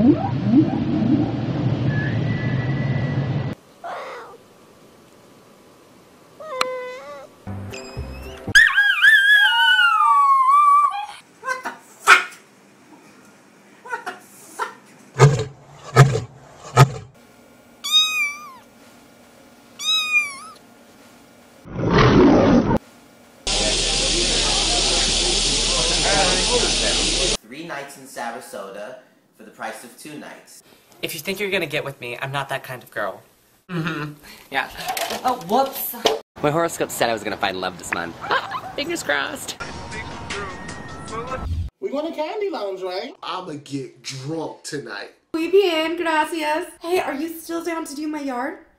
Three nights in Sarasota for the price of 2 nights. If you think you're gonna get with me, I'm not that kind of girl. Mm-hmm. Yeah. Oh, whoops. My horoscope said I was gonna find love this month. Fingers crossed. We going to Candy Lounge, right? I'ma get drunk tonight. Muy bien, gracias. Hey, are you still down to do my yard?